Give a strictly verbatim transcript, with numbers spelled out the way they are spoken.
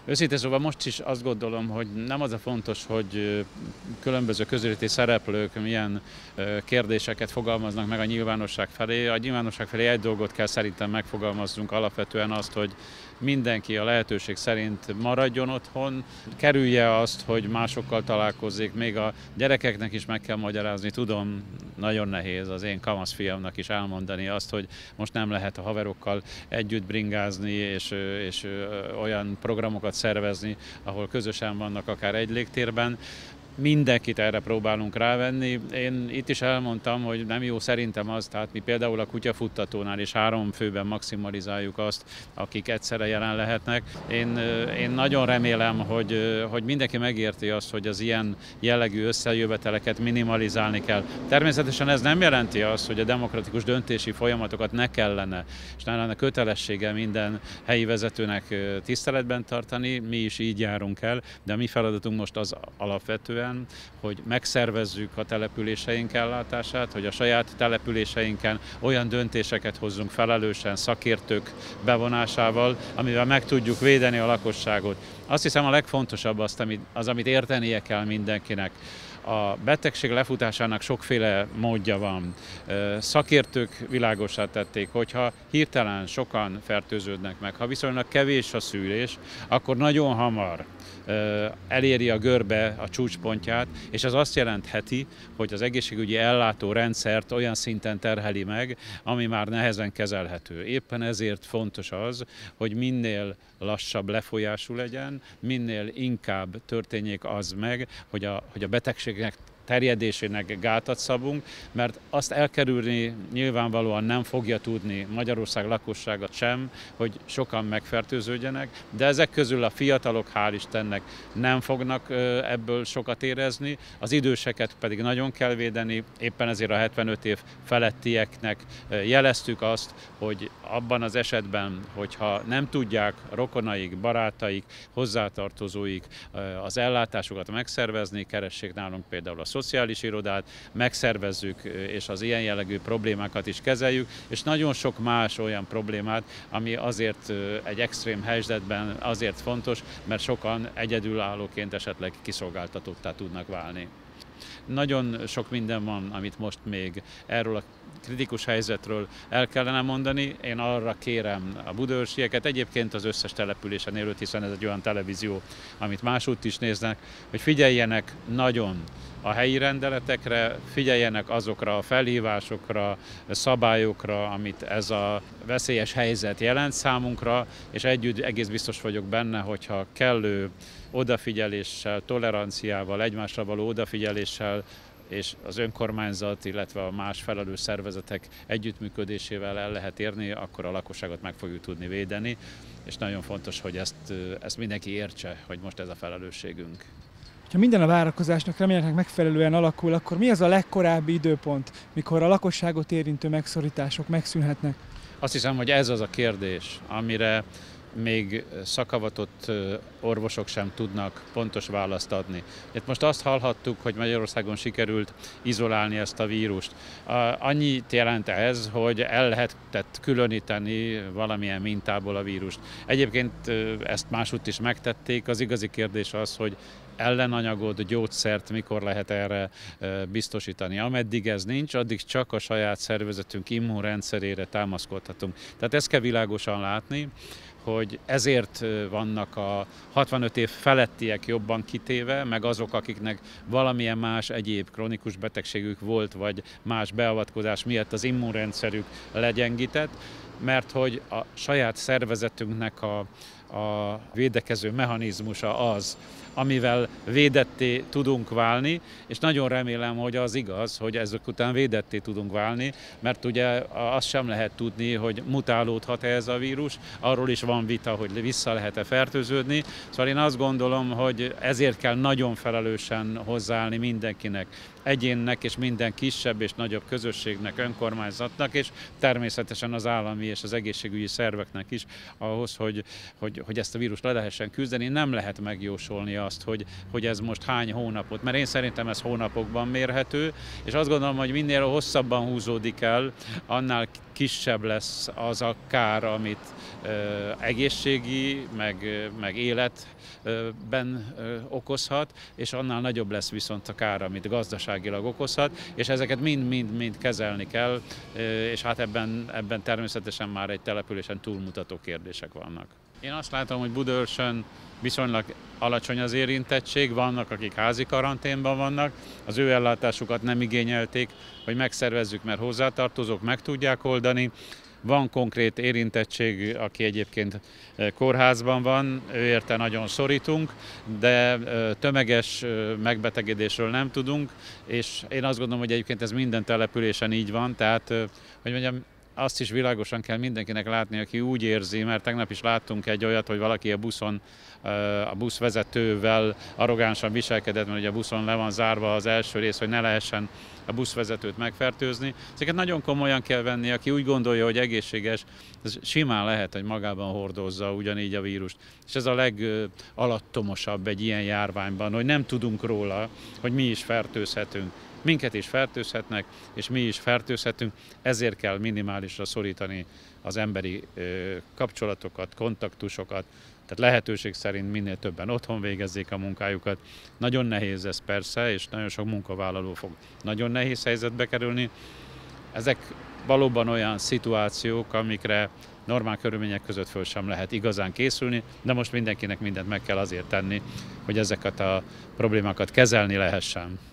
Őszintén szóval most is azt gondolom, hogy nem az a fontos, hogy különböző közéleti szereplők milyen kérdéseket fogalmaznak meg a nyilvánosság felé. A nyilvánosság felé egy dolgot kell szerintem megfogalmaznunk, alapvetően azt, hogy mindenki a lehetőség szerint maradjon otthon, kerülje azt, hogy másokkal találkozzék, még a gyerekeknek is meg kell magyarázni. Tudom, nagyon nehéz az én kamasz fiamnak is elmondani azt, hogy most nem lehet a haverokkal együtt bringázni, és, és olyan programokat szervezni, ahol közösen vannak akár egy légtérben. Mindenkit erre próbálunk rávenni. Én itt is elmondtam, hogy nem jó szerintem az, tehát mi például a kutyafuttatónál is három főben maximalizáljuk azt, akik egyszerre jelen lehetnek. Én, én nagyon remélem, hogy, hogy mindenki megérti azt, hogy az ilyen jellegű összejöveteleket minimalizálni kell. Természetesen ez nem jelenti azt, hogy a demokratikus döntési folyamatokat ne kellene, és ne lenne kötelessége minden helyi vezetőnek tiszteletben tartani. Mi is így járunk el, de a mi feladatunk most az alapvetően, hogy megszervezzük a településeink ellátását, hogy a saját településeinken olyan döntéseket hozzunk felelősen, szakértők bevonásával, amivel meg tudjuk védeni a lakosságot. Azt hiszem a legfontosabb azt, amit, az, amit értenie kell mindenkinek. A betegség lefutásának sokféle módja van. Szakértők világossá tették, hogyha hirtelen sokan fertőződnek meg, ha viszonylag kevés a szűrés, akkor nagyon hamar eléri a görbe a csúcspontját, és ez azt jelentheti, hogy az egészségügyi ellátó rendszert olyan szinten terheli meg, ami már nehezen kezelhető. Éppen ezért fontos az, hogy minél lassabb lefolyású legyen, minél inkább történjék az meg, hogy a, hogy a betegségnek terjedésének gátat szabunk, mert azt elkerülni nyilvánvalóan nem fogja tudni Magyarország lakossága sem, hogy sokan megfertőződjenek, de ezek közül a fiatalok, hál' Istennek, nem fognak ebből sokat érezni, az időseket pedig nagyon kell védeni, éppen ezért a hetvenöt év felettieknek jeleztük azt, hogy abban az esetben, hogyha nem tudják rokonaik, barátaik, hozzátartozóik az ellátásukat megszervezni, keressék nálunk például a szociális irodát, megszervezzük, és az ilyen jellegű problémákat is kezeljük, és nagyon sok más olyan problémát, ami azért egy extrém helyzetben azért fontos, mert sokan egyedülállóként esetleg kiszolgáltatottá tudnak válni. Nagyon sok minden van, amit most még erről a kritikus helyzetről el kellene mondani. Én arra kérem a budaörsieket, egyébként az összes településen élőt, hiszen ez egy olyan televízió, amit másútt is néznek, hogy figyeljenek nagyon a helyi rendeletekre, figyeljenek azokra a felhívásokra, szabályokra, amit ez a veszélyes helyzet jelent számunkra, és együtt egész biztos vagyok benne, hogyha kellő odafigyeléssel, toleranciával, egymásra való odafigyeléssel, és az önkormányzat, illetve a más felelős szervezetek együttműködésével el lehet érni, akkor a lakosságot meg fogjuk tudni védeni, és nagyon fontos, hogy ezt, ezt mindenki értse, hogy most ez a felelősségünk. Ha minden a várakozásnak, reményeknek megfelelően alakul, akkor mi az a legkorábbi időpont, mikor a lakosságot érintő megszorítások megszűnhetnek? Azt hiszem, hogy ez az a kérdés, amire még szakavatott orvosok sem tudnak pontos választ adni. Itt most azt hallhattuk, hogy Magyarországon sikerült izolálni ezt a vírust. Annyit jelent ez, hogy el lehetett különíteni valamilyen mintából a vírust. Egyébként ezt másútt is megtették, az igazi kérdés az, hogy ellenanyagot, gyógyszert mikor lehet erre biztosítani. Ameddig ez nincs, addig csak a saját szervezetünk immunrendszerére támaszkodhatunk. Tehát ezt kell világosan látni, hogy ezért vannak a hatvanöt év felettiek jobban kitéve, meg azok, akiknek valamilyen más egyéb kronikus betegségük volt, vagy más beavatkozás miatt az immunrendszerük legyengített, mert hogy a saját szervezetünknek a, a védekező mechanizmusa az, amivel védetté tudunk válni, és nagyon remélem, hogy az igaz, hogy ezek után védetté tudunk válni, mert ugye azt sem lehet tudni, hogy mutálódhat-e ez a vírus, arról is van vita, hogy vissza lehet-e fertőződni. Szóval én azt gondolom, hogy ezért kell nagyon felelősen hozzáállni mindenkinek, egyénnek és minden kisebb és nagyobb közösségnek, önkormányzatnak, és természetesen az állami és az egészségügyi szerveknek is ahhoz, hogy, hogy, hogy ezt a vírust le lehessen küzdeni. Nem lehet megjósolni azt, azt, hogy, hogy ez most hány hónapot, mert én szerintem ez hónapokban mérhető, és azt gondolom, hogy minél hosszabban húzódik el, annál kisebb lesz az a kár, amit ö, egészségi, meg, meg életben ö, okozhat, és annál nagyobb lesz viszont a kár, amit gazdaságilag okozhat, és ezeket mind-mind-mind kezelni kell, ö, és hát ebben, ebben természetesen már egy településen túlmutató kérdések vannak. Én azt látom, hogy Budaörsön viszonylag alacsony az érintettség, vannak, akik házi karanténban vannak, az ő ellátásukat nem igényelték, hogy megszervezzük, mert hozzátartozók meg tudják oldani. Van konkrét érintettség, aki egyébként kórházban van, ő érte nagyon szorítunk, de tömeges megbetegedésről nem tudunk, és én azt gondolom, hogy egyébként ez minden településen így van, tehát, hogy mondjam, azt is világosan kell mindenkinek látni, aki úgy érzi, mert tegnap is láttunk egy olyat, hogy valaki a buszon, a buszvezetővel arrogánsan viselkedett, mert ugye a buszon le van zárva az első rész, hogy ne lehessen a buszvezetőt megfertőzni. Ezeket nagyon komolyan kell venni, aki úgy gondolja, hogy egészséges, ez simán lehet, hogy magában hordozza ugyanígy a vírust. És ez a legalattomosabb egy ilyen járványban, hogy nem tudunk róla, hogy mi is fertőzhetünk. Minket is fertőzhetnek, és mi is fertőzhetünk, ezért kell minimálisra szorítani az emberi kapcsolatokat, kontaktusokat, tehát lehetőség szerint minél többen otthon végezzék a munkájukat. Nagyon nehéz ez persze, és nagyon sok munkavállaló fog nagyon nehéz helyzetbe kerülni. Ezek valóban olyan szituációk, amikre normál körülmények között föl sem lehet igazán készülni, de most mindenkinek mindent meg kell azért tenni, hogy ezeket a problémákat kezelni lehessen.